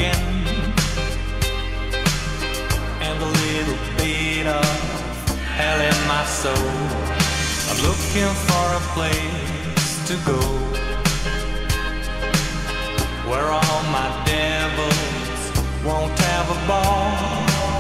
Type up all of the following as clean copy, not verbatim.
again, and a little bit of hell in my soul. I'm looking for a place to go, where all my devils won't have a ball.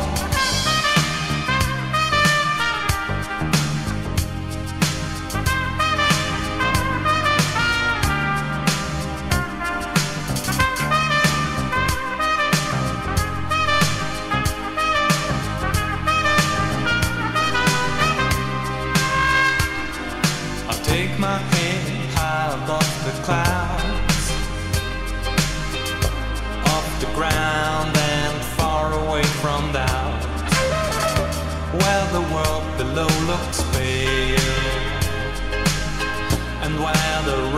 Take my head high above the clouds, off the ground and far away from doubt, where the world below looks pale, and where the